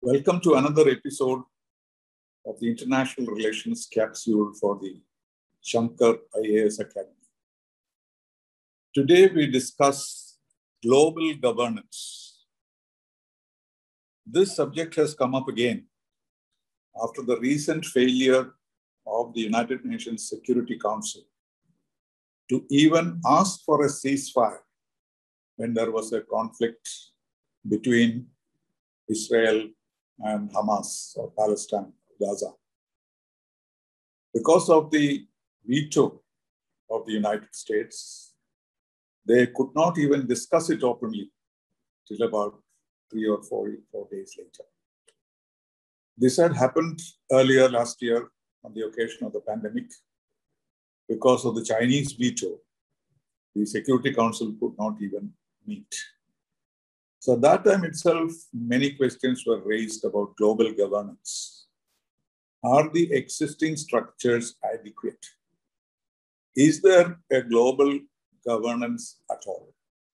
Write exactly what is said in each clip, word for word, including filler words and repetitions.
Welcome to another episode of the International Relations Capsule for the Shankar I A S Academy. Today we discuss global governance. This subject has come up again after the recent failure of the United Nations Security Council to even ask for a ceasefire when there was a conflict between Israel and Hamas or Palestine, Gaza. Because of the veto of the United States, they could not even discuss it openly till about three or four, four days later. This had happened earlier last year on the occasion of the pandemic. Because of the Chinese veto, the Security Council could not even meet. So at that time itself, many questions were raised about global governance. Are the existing structures adequate? Is there a global governance at all?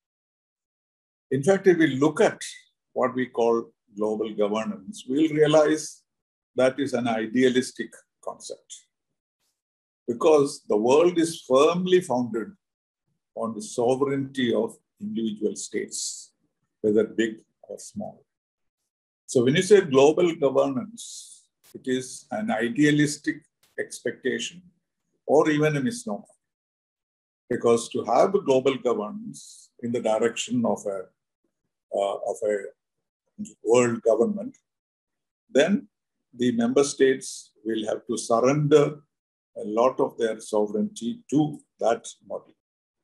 In fact, if we look at what we call global governance, we'll realize that is an idealistic concept. Because the world is firmly founded on the sovereignty of individual states, whether big or small. So when you say global governance, it is an idealistic expectation or even a misnomer. Because to have a global governance in the direction of a, uh, of a world government, then the member states will have to surrender a lot of their sovereignty to that model.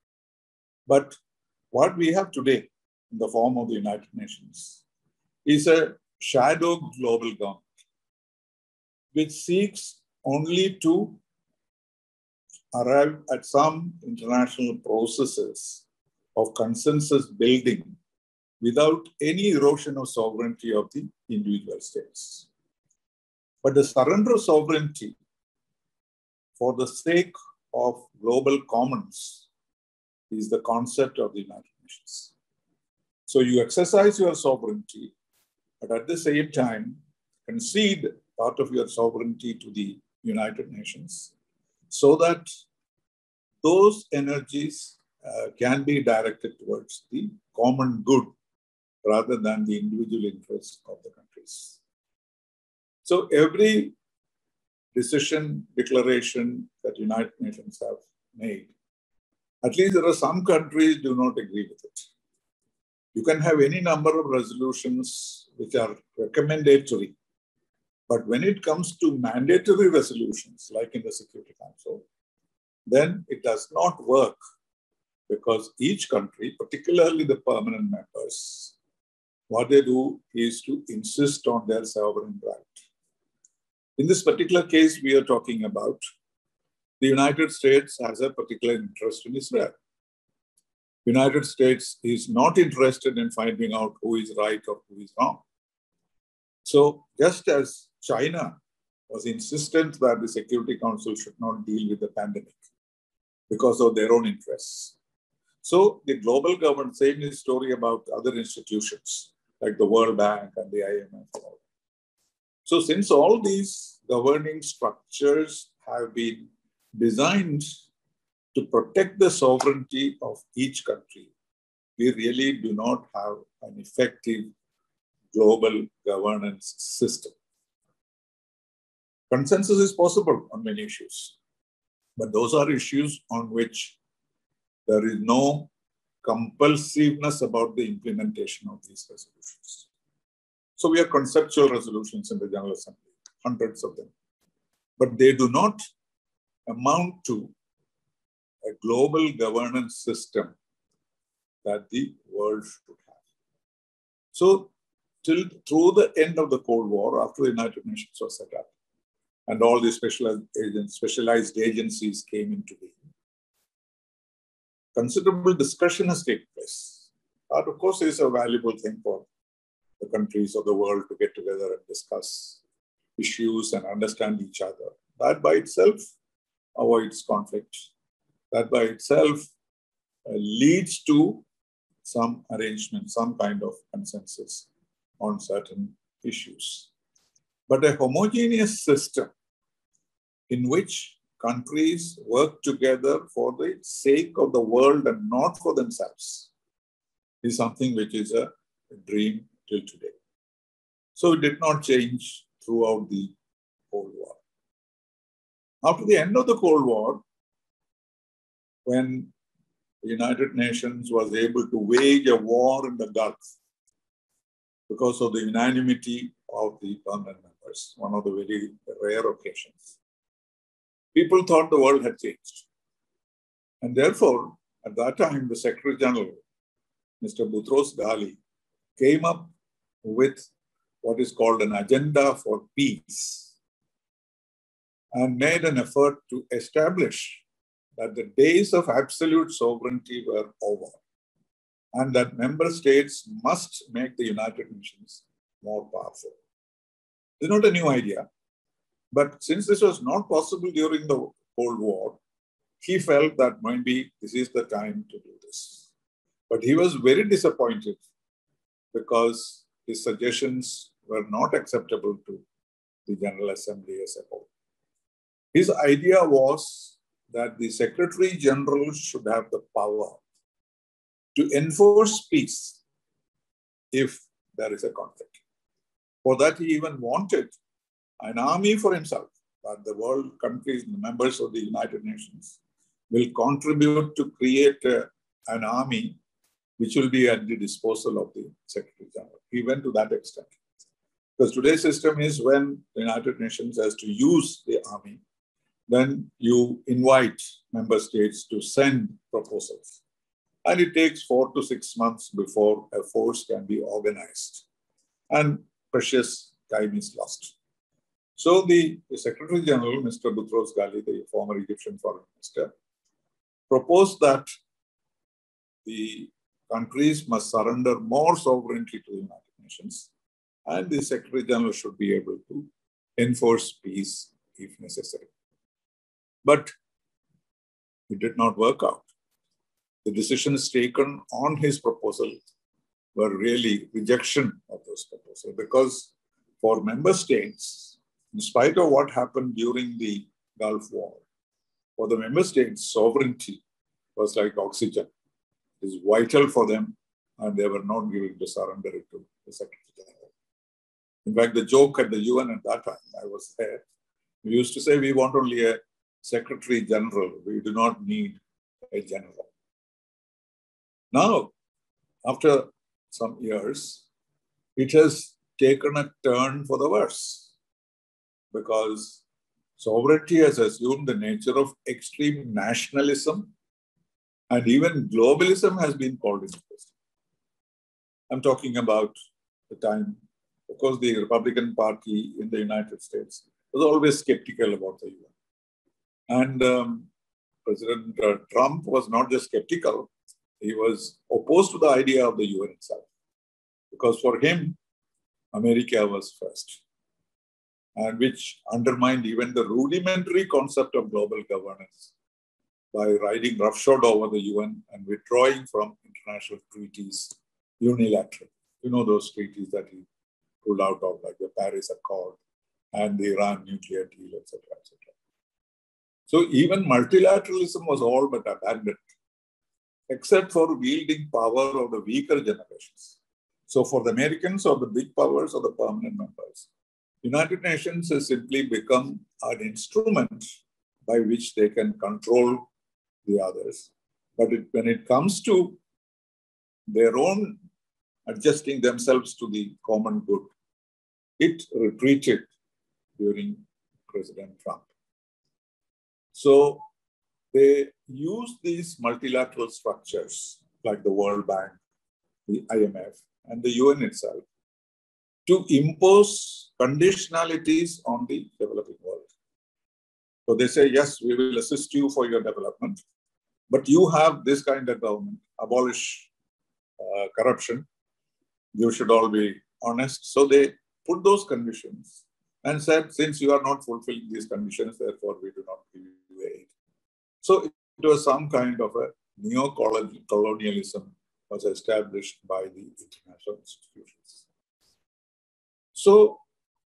But what we have today in the form of the United Nations is a shadow global government, which seeks only to arrive at some international processes of consensus building without any erosion of sovereignty of the individual states. But the surrender of sovereignty for the sake of global commons is the concept of the United Nations. So you exercise your sovereignty, but at the same time, concede part of your sovereignty to the United Nations so that those energies uh, can be directed towards the common good rather than the individual interests of the countries. So every decision, declaration that United Nations have made, at least there are some countries do not agree with it. You can have any number of resolutions which are recommendatory, but when it comes to mandatory resolutions, like in the Security Council, then it does not work because each country, particularly the permanent members, what they do is to insist on their sovereign right. In this particular case we are talking about, the United States has a particular interest in Israel. United States is not interested in finding out who is right or who is wrong. So just as China was insistent that the Security Council should not deal with the pandemic because of their own interests. So the global government, same is story about other institutions like the World Bank and the I M F. So since all these governing structures have been designed to protect the sovereignty of each country, we really do not have an effective global governance system. Consensus is possible on many issues, but those are issues on which there is no compulsiveness about the implementation of these resolutions. So we have conceptual resolutions in the General Assembly, hundreds of them, but they do not amount to a global governance system that the world should have. So till through the end of the Cold War, after the United Nations was set up, and all the specialized, agents, specialized agencies came into being, considerable discussion has taken place. That, of course, is a valuable thing for the countries of the world to get together and discuss issues and understand each other. That by itself avoids conflict. That by itself uh, leads to some arrangement, some kind of consensus on certain issues, but a homogeneous system in which countries work together for the sake of the world and not for themselves is something which is a dream till today. So it did not change throughout the Cold War. After the end of the Cold War, when the United Nations was able to wage a war in the Gulf because of the unanimity of the permanent members, one of the very rare occasions, people thought the world had changed. And therefore, at that time, the Secretary General, Mister Boutros Ghali, came up with what is called an agenda for peace and made an effort to establish that the days of absolute sovereignty were over and that member states must make the United Nations more powerful. It's not a new idea, but since this was not possible during the Cold War, he felt that maybe this is the time to do this. But he was very disappointed because his suggestions were not acceptable to the General Assembly as a whole. His idea was that the Secretary General should have the power to enforce peace if there is a conflict. For that, he even wanted an army for himself, that the world countries, members of the United Nations, will contribute to create a, an army which will be at the disposal of the Secretary General. He went to that extent. Because today's system is when the United Nations has to use the army, then you invite member states to send proposals. And it takes four to six months before a force can be organized. And precious time is lost. So the, the Secretary General, Mister Boutros Ghali, the former Egyptian foreign minister, proposed that the countries must surrender more sovereignty to the United Nations, and the Secretary General should be able to enforce peace if necessary. But it did not work out. The decisions taken on his proposal were really rejection of those proposals because for member states, in spite of what happened during the Gulf War, for the member states, sovereignty was like oxygen. It is vital for them, and they were not willing to surrender it to the Secretary General. In fact, the joke at the U N at that time, I was there, we used to say we want only a Secretary General, we do not need a general. Now, after some years, it has taken a turn for the worse because sovereignty has assumed the nature of extreme nationalism, and even globalism has been called into question. I'm talking about the time, of course, the Republican Party in the United States was always skeptical about the U N. And um, President uh, Trump was not just skeptical, he was opposed to the idea of the U N itself. Because for him, America was first, and which undermined even the rudimentary concept of global governance by riding roughshod over the U N and withdrawing from international treaties unilaterally. You know those treaties that he pulled out of, like the Paris Accord and the Iran nuclear deal, et cetera, et cetera. So even multilateralism was all but abandoned, except for wielding power of the weaker generations. So for the Americans or the big powers or the permanent members, United Nations has simply become an instrument by which they can control the others. But it, when it comes to their own adjusting themselves to the common good, it retreated during President Trump. So they use these multilateral structures like the World Bank, the I M F, and the U N itself to impose conditionalities on the developing world. So they say, yes, we will assist you for your development, but you have this kind of government, abolish uh, corruption, you should all be honest. So they put those conditions and said, since you are not fulfilling these conditions, therefore we do not give you aid. So it was some kind of a neo-colonialism was established by the international institutions. So,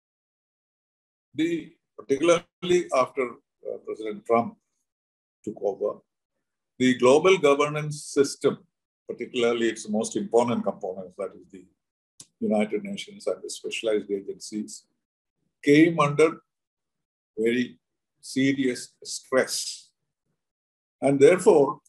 the, particularly after uh, President Trump took over, the global governance system, particularly its most important components, that is the United Nations and the specialized agencies, came under very serious stress. And therefore,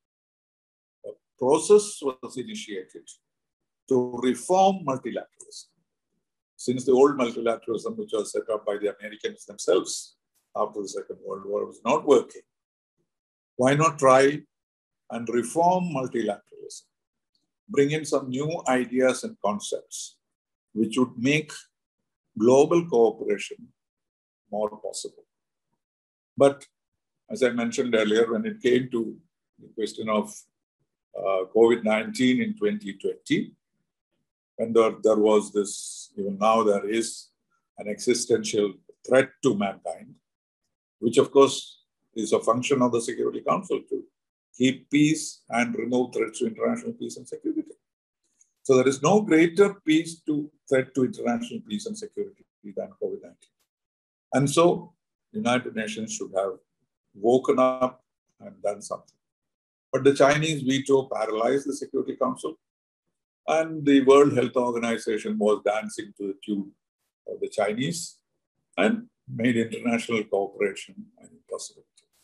a process was initiated to reform multilateralism. Since the old multilateralism, which was set up by the Americans themselves after the Second World War, was not working, why not try and reform multilateralism? Bring in some new ideas and concepts which would make global cooperation more possible. But as I mentioned earlier, when it came to the question of uh, COVID nineteen in twenty twenty, when there, there was this, even now there is an existential threat to mankind, which of course is a function of the Security Council to keep peace and remove threats to international peace and security. So there is no greater peace to threat to international peace and security than COVID nineteen. And so the United Nations should have woken up and done something. But the Chinese veto paralyzed the Security Council, and the World Health Organization was dancing to the tune of the Chinese and made international cooperation an impossibility.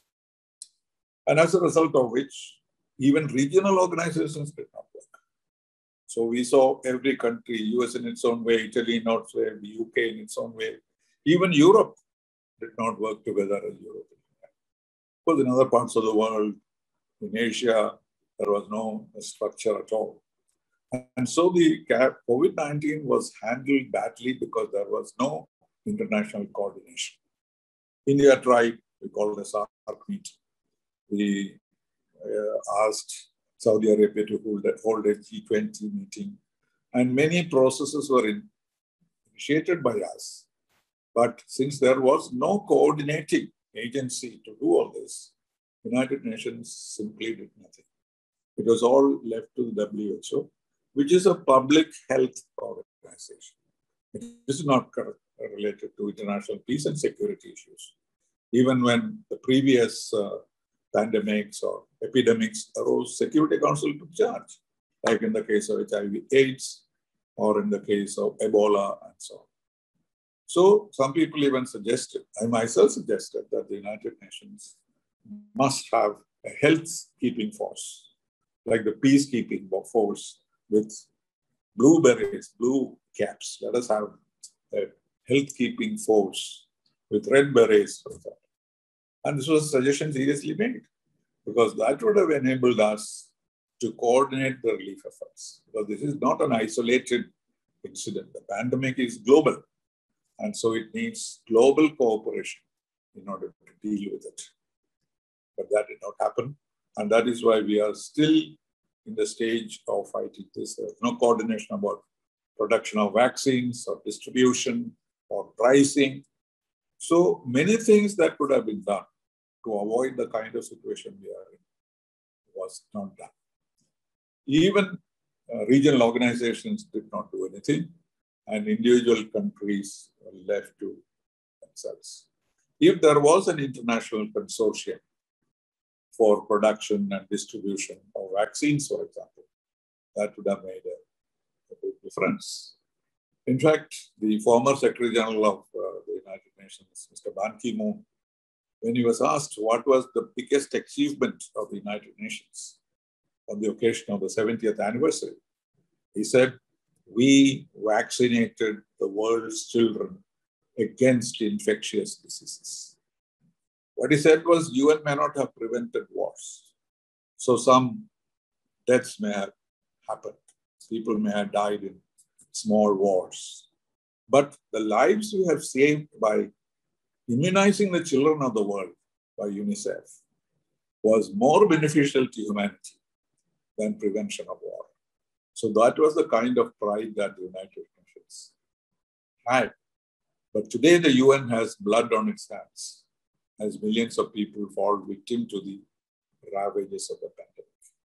And as a result of which, even regional organizations did not work. So we saw every country, U S in its own way, Italy in its way, the U K in its own way. Even Europe did not work together as Europe. Of course, in other parts of the world, in Asia, there was no structure at all. And so the COVID nineteen was handled badly because there was no international coordination. India tried, we called it a SAARC meeting. We uh, asked Saudi Arabia to hold a, hold a G twenty meeting, and many processes were in, initiated by us. But since there was no coordinating agency to do all this, the United Nations simply did nothing. It was all left to the W H O, which is a public health organization. It is not related to international peace and security issues. Even when the previous uh, pandemics or epidemics arose, Security Council took charge, like in the case of H I V AIDS or in the case of Ebola and so on. So some people even suggested, I myself suggested, that the United Nations must have a health-keeping force, like the peacekeeping force with blue berets, blue caps. Let us have a health-keeping force with red berets, for example. And this was a suggestion seriously made, because that would have enabled us to coordinate the relief efforts. Because this is not an isolated incident. The pandemic is global. And so it needs global cooperation in order to deal with it. But that did not happen. And that is why we are still in the stage of fighting this. There's no coordination about production of vaccines or distribution or pricing. So many things that could have been done to avoid the kind of situation we are in was not done. Even uh, regional organizations did not do anything, and individual countries were left to themselves. If there was an international consortium for production and distribution of vaccines, for example, that would have made a, a big difference. In fact, the former Secretary General of uh, the United Nations, Mister Ban Ki-moon, when he was asked what was the biggest achievement of the United Nations on the occasion of the seventieth anniversary, he said, we vaccinated the world's children against infectious diseases. What he said was, U N may not have prevented wars. So some deaths may have happened. People may have died in small wars. But the lives we have saved by immunizing the children of the world by UNICEF was more beneficial to humanity than prevention of war. So that was the kind of pride that the United Nations had. But today the U N has blood on its hands as millions of people fall victim to the ravages of the pandemic.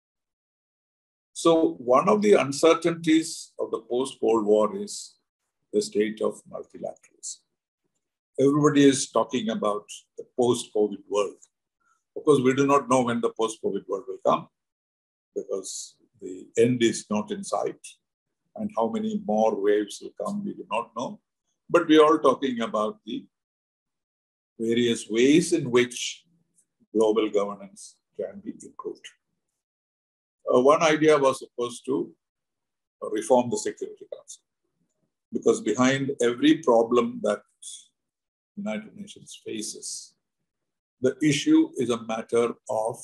So one of the uncertainties of the post-Cold War is the state of multilateralism. Everybody is talking about the post-COVID world. Of course, we do not know when the post-COVID world will come because the end is not in sight. And how many more waves will come, we do not know. But we are all talking about the various ways in which global governance can be improved. Uh, one idea was supposed to reform the Security Council, because behind every problem that the United Nations faces, the issue is a matter of,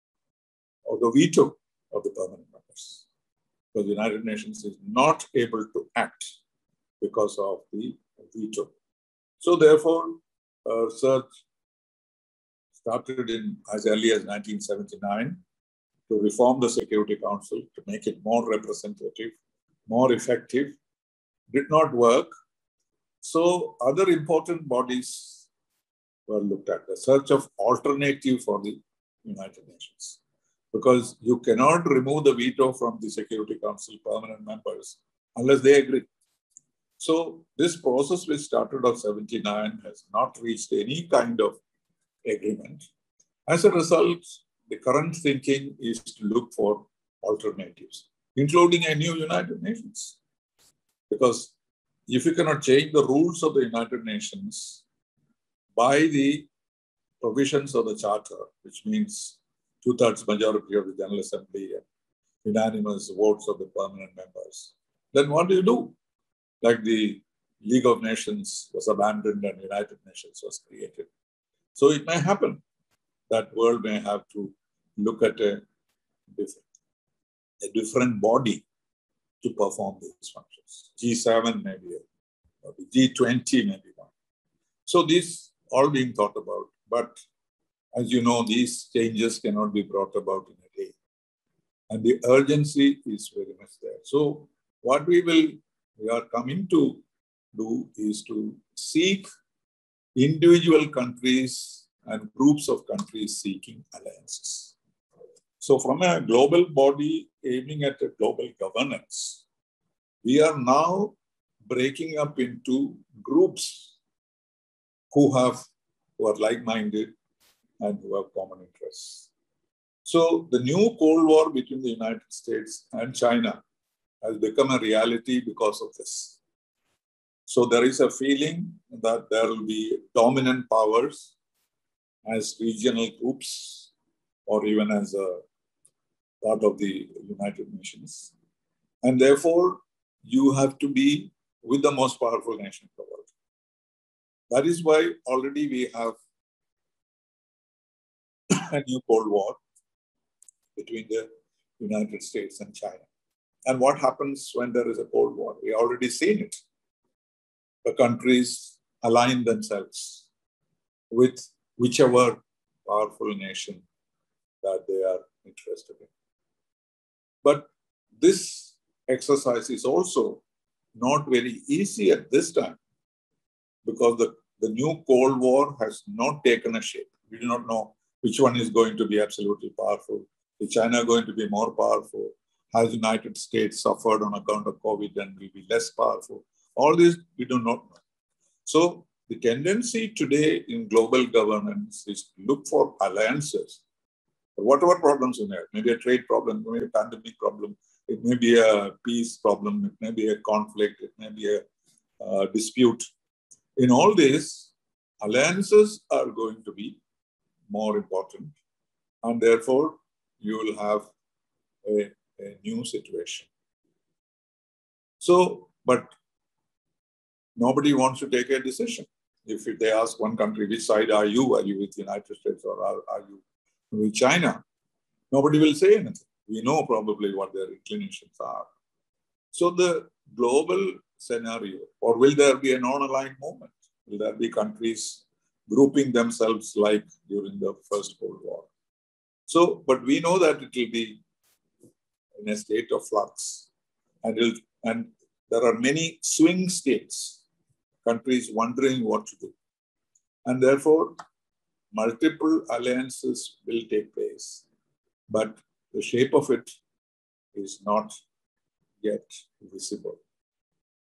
of the veto of the permanent members. Because the United Nations is not able to act because of the veto. So therefore, uh, research started in as early as nineteen seventy-nine to reform the Security Council, to make it more representative, more effective. Did not work. So other important bodies were looked at, the search of alternative for the United Nations. Because you cannot remove the veto from the Security Council permanent members unless they agree. So this process which started on seventy-nine has not reached any kind of agreement. As a result, the current thinking is to look for alternatives, including a new United Nations. Because if you cannot change the rules of the United Nations by the provisions of the Charter, which means two-thirds majority of the General Assembly and unanimous votes of the permanent members, then what do you do? Like the League of Nations was abandoned and United Nations was created. So it may happen that world may have to look at a different, a different body to perform these functions. G seven maybe, or the G twenty maybe one. So these all being thought about, but as you know, these changes cannot be brought about in a day. And the urgency is very much there. So what we will, we are coming to do is to seek individual countries and groups of countries seeking alliances. So from a global body aiming at a global governance, we are now breaking up into groups who have, who are like-minded and who have common interests. So the new Cold War between the United States and China has become a reality because of this. So there is a feeling that there will be dominant powers as regional groups or even as a part of the United Nations. And therefore, you have to be with the most powerful nation in the world. That is why already we have a new Cold War between the United States and China. And what happens when there is a Cold War? We already seen it. The countries align themselves with whichever powerful nation that they are interested in. But this exercise is also not very easy at this time because the, the new Cold War has not taken a shape. We do not know which one is going to be absolutely powerful. Is China going to be more powerful? Has the United States suffered on account of COVID and will be less powerful? All this we do not know. So the tendency today in global governance is to look for alliances. Whatever problems we have, maybe a trade problem, maybe a pandemic problem, it may be a peace problem, it may be a conflict, it may be a uh, dispute. In all this, alliances are going to be more important. And therefore, you will have a, a new situation. So, but nobody wants to take a decision. If they ask one country, which side are you? Are you with the United States or are, are you with China? Nobody will say anything. We know probably what their inclinations are. So the global scenario, or will there be a non-aligned movement? Will there be countries grouping themselves like during the First Cold War? So, but we know that it will be in a state of flux. And, it'll, and there are many swing states, countries wondering what to do. And therefore, multiple alliances will take place. But the shape of it is not yet visible.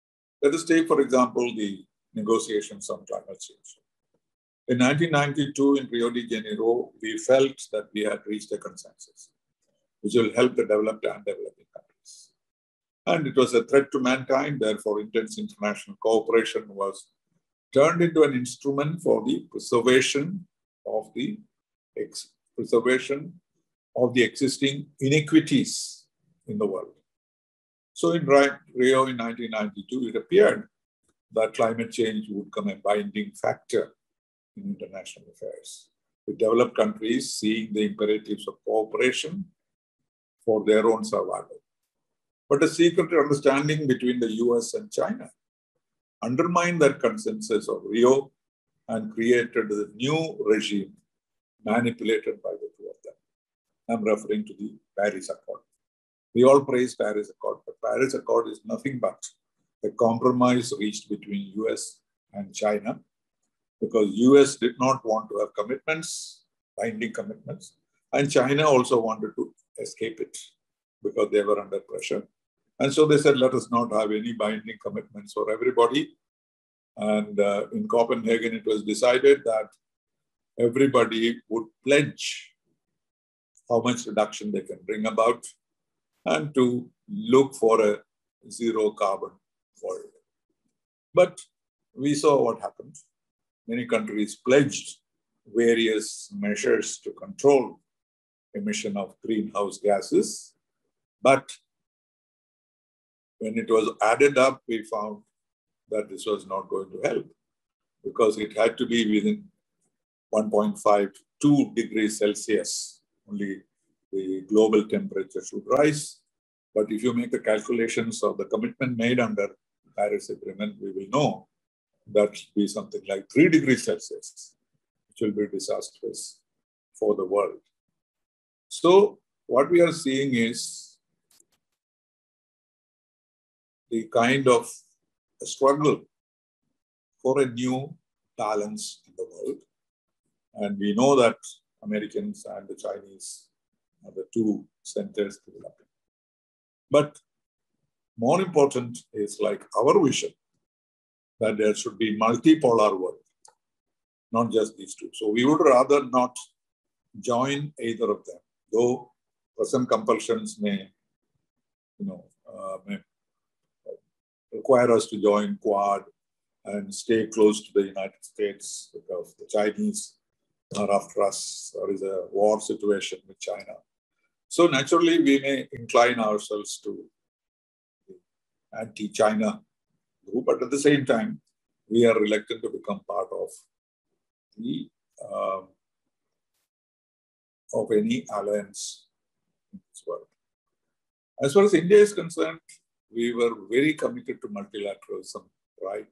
Let us take, for example, the negotiations on climate change. In nineteen ninety-two, in Rio de Janeiro, we felt that we had reached a consensus, which will help the developed and developing countries. And it was a threat to mankind, therefore intense international cooperation was turned into an instrument for the preservation of the ex preservation of the existing inequities in the world. So in Rio in nineteen ninety-two, it appeared that climate change would become a binding factor in international affairs, with developed countries seeing the imperatives of cooperation for their own survival. But a secret understanding between the U S and China undermined that consensus of Rio and created a new regime manipulated by the two of them. I'm referring to the Paris Accord. We all praise Paris Accord, but Paris Accord is nothing but a compromise reached between U S and China, because U S did not want to have commitments, binding commitments, and China also wanted to escape it because they were under pressure. And so they said, let us not have any binding commitments for everybody. And uh, in Copenhagen, it was decided that everybody would pledge how much reduction they can bring about and to look for a zero carbon world. But we saw what happened. Many countries pledged various measures to control emission of greenhouse gases. But when it was added up, we found that this was not going to help, because it had to be within one point five, two degrees Celsius. Only the global temperature should rise. But if you make the calculations of the commitment made under Paris Agreement, we will know that should be something like three degrees Celsius, which will be disastrous for the world. So what we are seeing is the kind of a struggle for a new balance in the world. And we know that Americans and the Chinese are the two centers developing. But more important is like our vision, that there should be multipolar world, not just these two. So we would rather not join either of them, though present compulsions may, you know, uh, may require us to join Quad and stay close to the United States, because the Chinese are after us. There is a war situation with China. So naturally, we may incline ourselves to the anti-China group, but at the same time, we are reluctant to become part of the uh, of any alliance in this world. As far as India is concerned, we were very committed to multilateralism, right?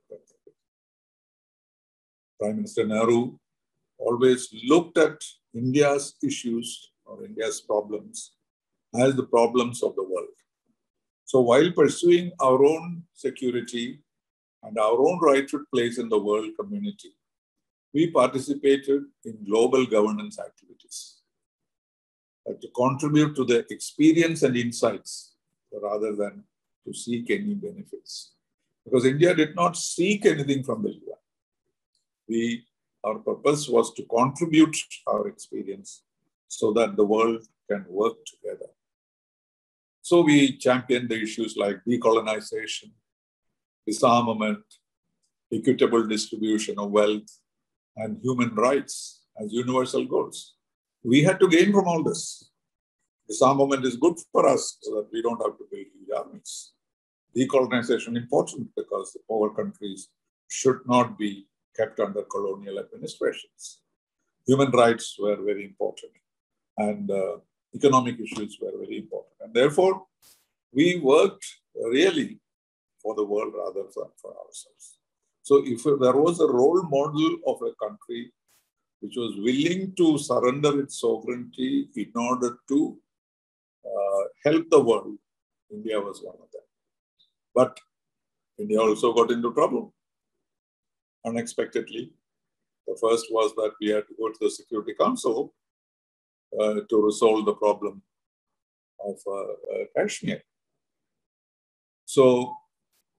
Prime Minister Nehru always looked at India's issues or India's problems as the problems of the world. So while pursuing our own security and our own rightful place in the world community, we participated in global governance activities uh, to contribute to the experience and insights rather than to seek any benefits. Because India did not seek anything from the U N. We, our purpose was to contribute our experience so that the world can work together. So we championed the issues like decolonization, disarmament, equitable distribution of wealth, and human rights as universal goals. We had to gain from all this. Disarmament is good for us so that we don't have to build huge armies. Decolonization important because the poor countries should not be kept under colonial administrations. Human rights were very important, and uh, economic issues were very important. And therefore, we worked really for the world rather than for ourselves. So if there was a role model of a country which was willing to surrender its sovereignty in order to uh, help the world, India was one of them. But India also got into trouble unexpectedly. The first was that we had to go to the Security Council uh, to resolve the problem of uh, uh, Kashmir. So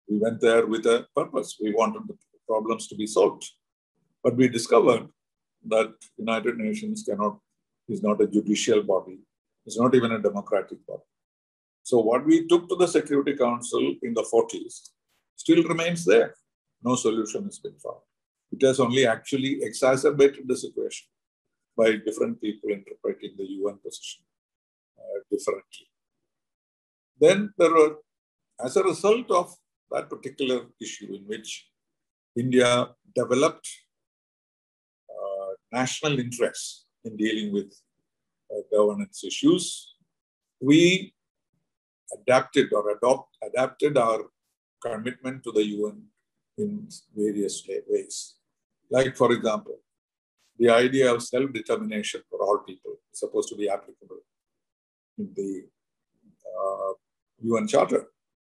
We went there with a purpose. We wanted the problems to be solved. But we discovered that United Nations cannot, is not a judicial body. It's not even a democratic body. So what we took to the Security Council in the forties still remains there. No solution has been found. It has only actually exacerbated the situation by different people interpreting the U N position uh, differently. Then there were, as a result of that particular issue in which India developed uh, national interests in dealing with uh, governance issues, we adapted or adopt, adapted our commitment to the U N in various ways. Like, for example, the idea of self-determination for all people is supposed to be applicable in the uh, U N Charter.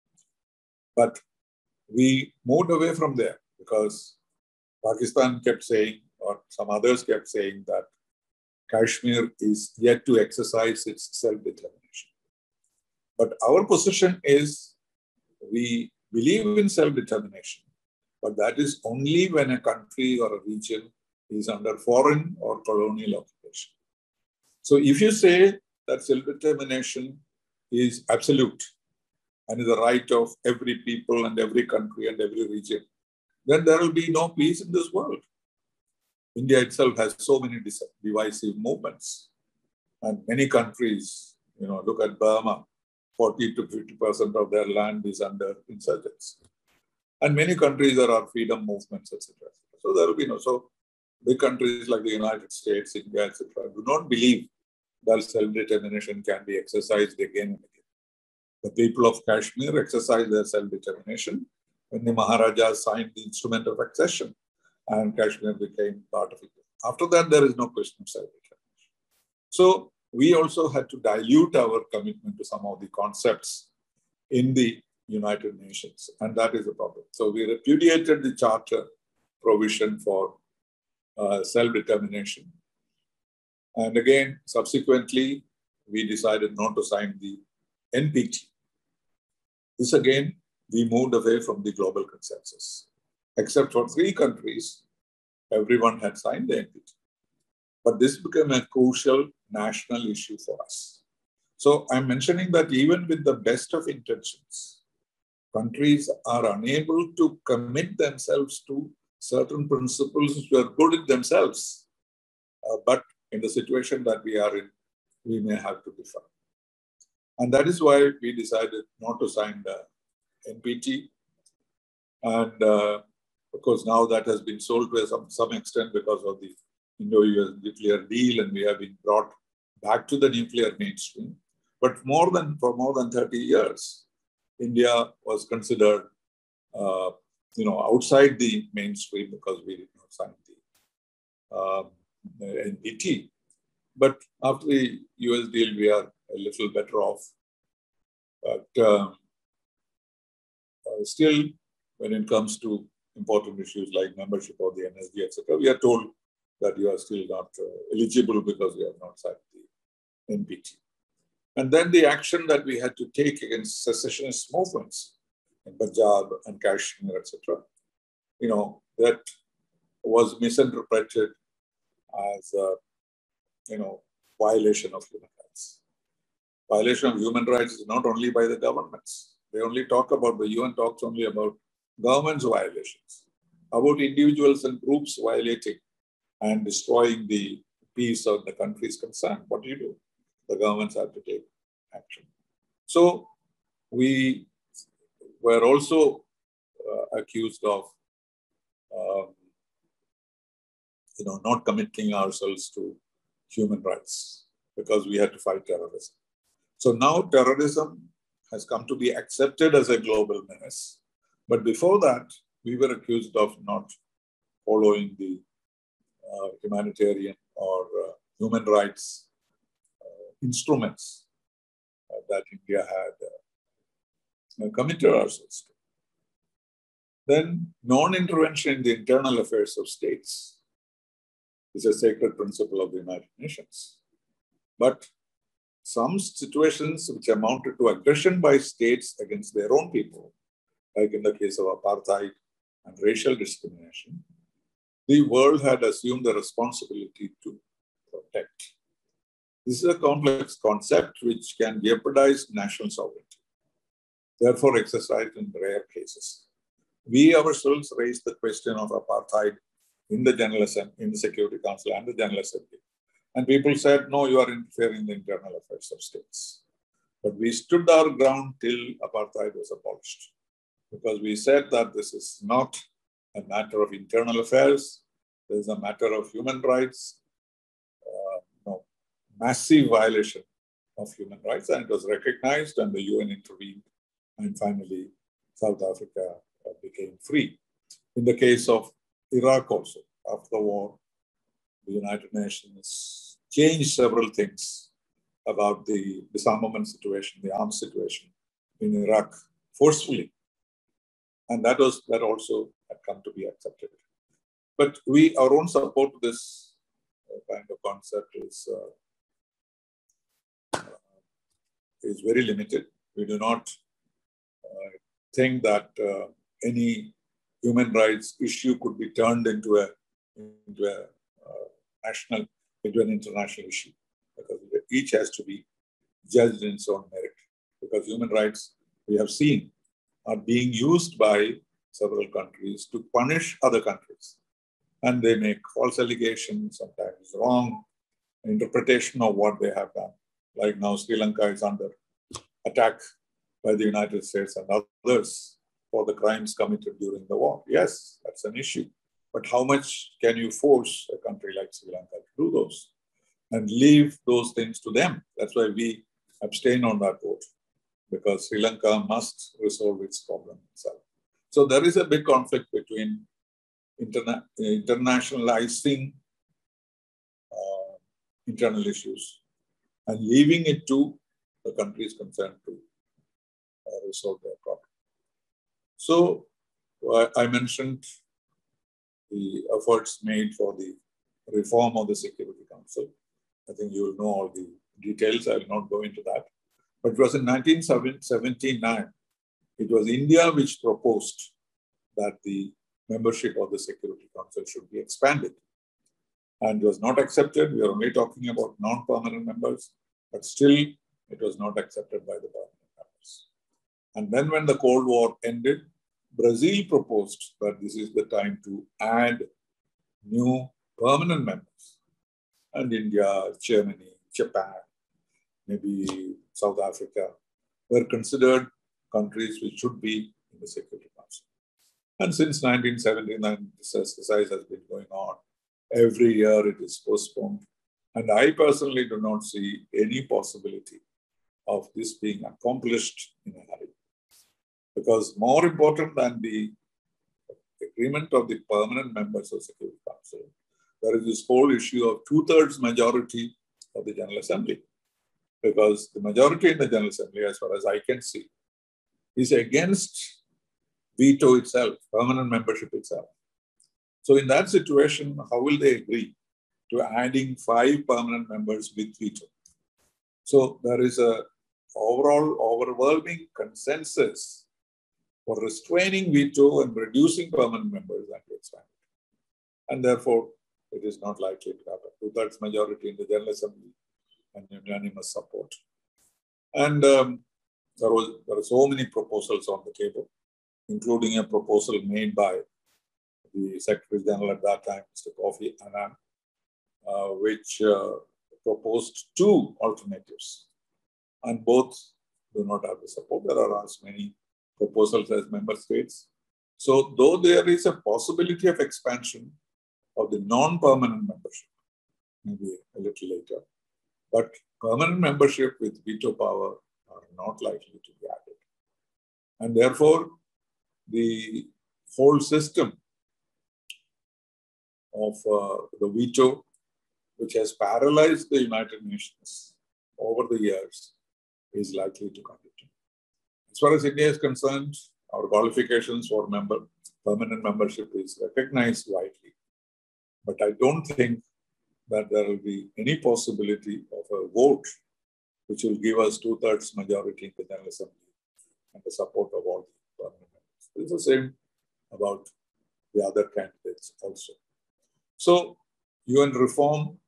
But we moved away from there because Pakistan kept saying, or some others kept saying, that Kashmir is yet to exercise its self-determination. But our position is we believe in self-determination, but that is only when a country or a region is under foreign or colonial occupation. So if you say that self-determination is absolute and is the right of every people and every country and every region, then there will be no peace in this world. India itself has so many divisive movements, and many countries, you know, look at Burma, forty to fifty percent of their land is under insurgents. And many countries there are freedom movements, et cetera. So there will be no, so big countries like the United States, India, et cetera, do not believe that self-determination can be exercised again and again. The people of Kashmir exercised their self-determination when the Maharajas signed the instrument of accession and Kashmir became part of it. After that, there is no question of self-determination. So we also had to dilute our commitment to some of the concepts in the United Nations, and that is the problem. So we repudiated the charter provision for uh, self-determination. And again, subsequently, we decided not to sign the N P T. This again, we moved away from the global consensus. Except for three countries, everyone had signed the N P T. But this became a crucial national issue for us. So I'm mentioning that even with the best of intentions, countries are unable to commit themselves to certain principles which are good in themselves. Uh, but in the situation that we are in, we may have to differ. And that is why we decided not to sign the N P T. And uh, of course, now that has been sold to some, some extent because of the Indo-U S nuclear deal, and we have been brought back to the nuclear mainstream. But more than, for more than thirty years, India was considered, uh, you know, outside the mainstream because we did not sign the, um, the N P T. But after the U S deal, we are a little better off. But um, uh, still, when it comes to important issues like membership of the N S G, et cetera, we are told that you are still not uh, eligible because we have not signed the N P T. And then the action that we had to take against secessionist movements in Punjab and Kashmir, et cetera, you know, that was misinterpreted as a, you know, violation of human rights. Violation of human rights is not only by the governments. They only talk about, the U N talks only about governments' violations. About individuals and groups violating and destroying the peace of the country's concerned. What do you do? The governments have to take action. So we were also uh, accused of, um, you know, not committing ourselves to human rights because we had to fight terrorism. So now terrorism has come to be accepted as a global menace. But before that, we were accused of not following the uh, humanitarian or uh, human rights uh, instruments uh, that India had uh, committed ourselves to. Then non-intervention in the internal affairs of states is a sacred principle of the United Nations. But some situations which amounted to aggression by states against their own people like in the case of apartheid and racial discrimination, the world had assumed the responsibility to protect. This is a complex concept which can jeopardize national sovereignty, therefore exercised in rare cases. We ourselves raised the question of apartheid in the General Assembly, in the Security Council and the General Assembly. And people said, no, you are interfering in the internal affairs of states. But we stood our ground till apartheid was abolished, because we said that this is not a matter of internal affairs, this is a matter of human rights, uh, no, massive violation of human rights, and it was recognized and the U N intervened, and finally South Africa became free. In the case of Iraq also, after the war, the United Nations changed several things about the disarmament situation, the arms situation in Iraq forcefully. And that was that also had come to be accepted. But we, our own support to this kind of concept is, uh, is very limited. We do not uh, think that uh, any human rights issue could be turned into a, into a uh, national, into an international issue, because each has to be judged in its own merit. Because human rights, we have seen, are being used by several countries to punish other countries. And they make false allegations, sometimes wrong interpretation of what they have done. Like now Sri Lanka is under attack by the United States and others for the crimes committed during the war. Yes, that's an issue. But how much can you force a country like Sri Lanka to do those and leave those things to them? That's why we abstain on that vote, because Sri Lanka must resolve its problem itself. So there is a big conflict between interna internationalizing uh, internal issues and leaving it to the countries concerned to uh, resolve their problem. So uh, I mentioned the efforts made for the reform of the Security Council. I think you will know all the details. I will not go into that. But it was in nineteen seventy-nine, it was India which proposed that the membership of the Security Council should be expanded. And it was not accepted. We are only talking about non-permanent members, but still it was not accepted by the permanent members. And then when the Cold War ended, Brazil proposed that this is the time to add new permanent members. And India, Germany, Japan, maybe South Africa were considered countries which should be in the Security Council. And since nineteen seventy-nine, this exercise has been going on. Every year it is postponed. And I personally do not see any possibility of this being accomplished in a hurry. Because more important than the agreement of the permanent members of the Security Council, there is this whole issue of two-thirds majority of the General Assembly. Because the majority in the General Assembly, as far as I can see, is against veto itself, permanent membership itself. So in that situation, how will they agree to adding five permanent members with veto? So there is a overall overwhelming consensus for restraining veto and reducing permanent members and to expand it. And therefore, it is not likely to happen. Two-thirds majority in the General Assembly and unanimous support. And um, there, was, there are so many proposals on the table, including a proposal made by the Secretary General at that time, Mister Kofi Annan, uh, which uh, proposed two alternatives. And both do not have the support. There are as many proposals as member states. So though there is a possibility of expansion of the non-permanent membership, maybe a little later, but permanent membership with veto power are not likely to be added. And therefore, the whole system of uh, the veto, which has paralyzed the United Nations over the years, is likely to continue. As far as India is concerned, our qualifications for member, permanent membership is recognized widely. But I don't think that there will be any possibility of a vote which will give us two-thirds majority in the General Assembly and the support of all the permanent members. It's the same about the other candidates also. So U N reform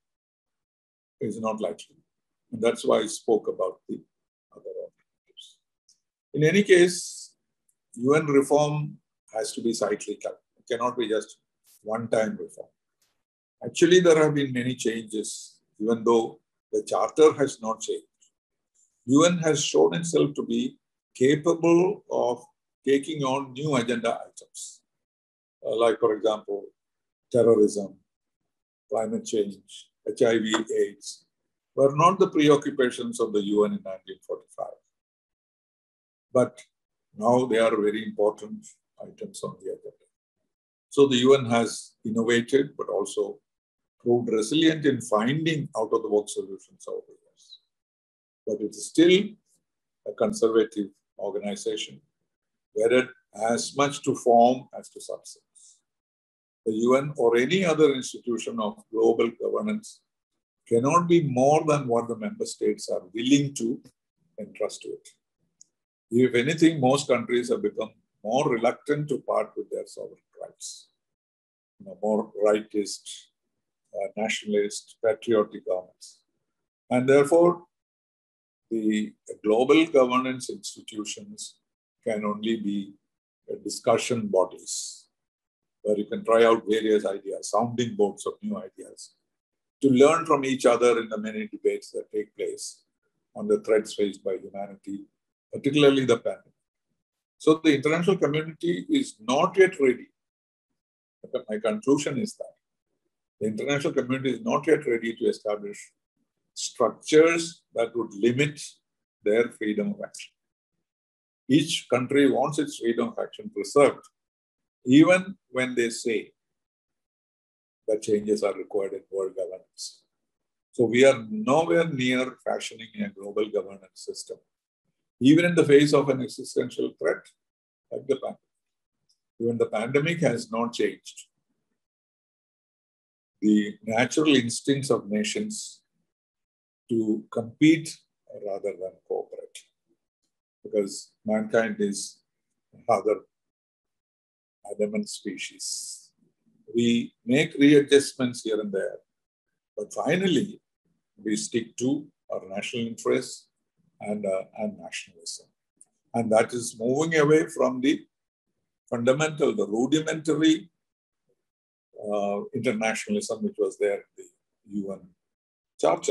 is not likely. And that's why I spoke about the other alternatives. In any case, U N reform has to be cyclical. It cannot be just one-time reform. Actually, there have been many changes, even though the charter has not changed. U N has shown itself to be capable of taking on new agenda items, uh, like, for example, terrorism, climate change, H I V, AIDS, were not the preoccupations of the U N in nineteen forty-five. But now they are very important items on the agenda. So the U N has innovated, but also proved resilient in finding out-of-the-box solutions over the years. But it is still a conservative organization, wedded as much to form as to substance. The U N or any other institution of global governance cannot be more than what the member states are willing to entrust to it. If anything, most countries have become more reluctant to part with their sovereign rights. You know, more rightist, uh, nationalist, patriotic governments. And therefore, the global governance institutions can only be discussion bodies where you can try out various ideas, sounding boards of new ideas, to learn from each other in the many debates that take place on the threats faced by humanity, particularly the pandemic. So the international community is not yet ready. But my conclusion is that the international community is not yet ready to establish structures that would limit their freedom of action. Each country wants its freedom of action preserved, even when they say that changes are required in world governance. So we are nowhere near fashioning a global governance system, even in the face of an existential threat like the pandemic. Even the pandemic has not changed the natural instincts of nations to compete rather than cooperate, because mankind is a rather adamant species. We make readjustments here and there, but finally we stick to our national interests and, uh, and nationalism. And that is moving away from the fundamental, the rudimentary uh, internationalism which was there in the U N Charter.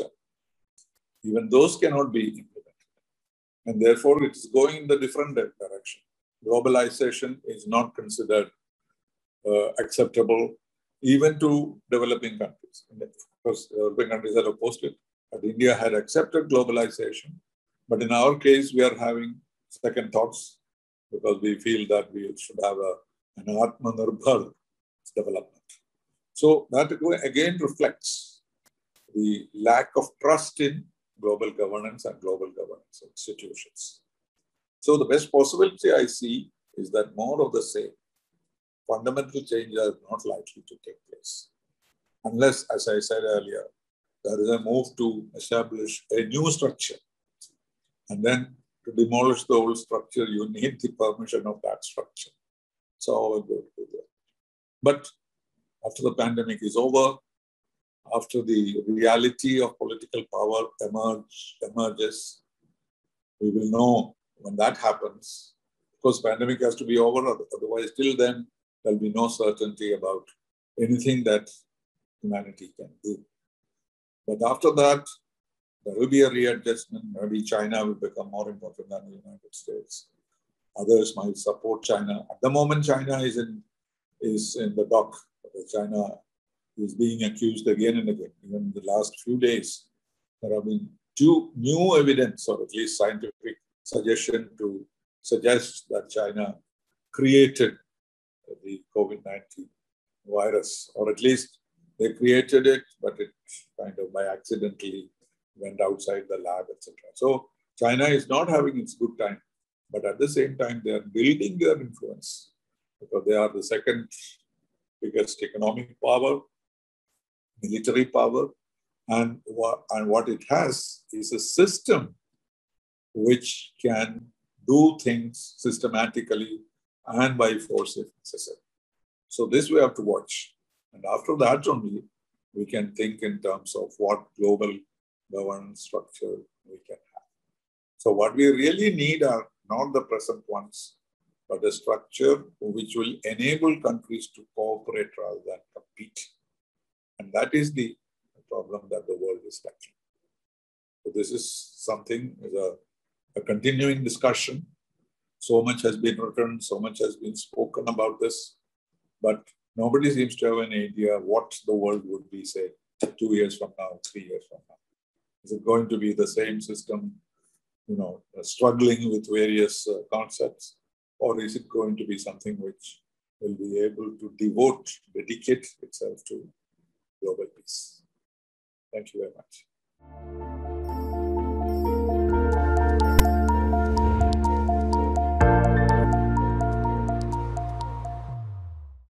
Even those cannot be implemented. And therefore, it is going in the different direction. Globalization is not considered uh, acceptable even to developing countries. Of course, developing countries are opposed to it. But India had accepted globalization. But in our case, we are having second thoughts because we feel that we should have a, an Atmanirbhar development. So that again reflects the lack of trust in global governance and global governance institutions. So the best possibility I see is that more of the same. Fundamental changes are not likely to take place. Unless, as I said earlier, there is a move to establish a new structure. And then to demolish the old structure, you need the permission of that structure. So we're going to do that. But after the pandemic is over, after the reality of political power emerge, emerges, we will know when that happens. Of course, pandemic has to be over, otherwise till then, there'll be no certainty about anything that humanity can do. But after that, there will be a readjustment. Maybe China will become more important than the United States. Others might support China. At the moment, China is in, is in the dock. China is being accused again and again. Even in the last few days, there have been two new evidence, or at least scientific suggestion to suggest that China created the COVID nineteen virus, or at least they created it, but it kind of by accidentally went outside the lab, et cetera. So China is not having its good time, but at the same time, they are building their influence because they are the second biggest economic power, military power, and what, and what it has is a system which can do things systematically and by force if necessary. So this we have to watch. And after that only, we can think in terms of what global governance structure we can have. So what we really need are not the present ones, but a structure which will enable countries to cooperate rather than compete. And that is the problem that the world is tackling. So this is something, is a, a continuing discussion. So much has been written, so much has been spoken about this, but nobody seems to have an idea what the world would be, say, two years from now, three years from now. Is it going to be the same system, you know, struggling with various uh, concepts, or is it going to be something which will be able to devote, dedicate itself to global peace? Thank you very much.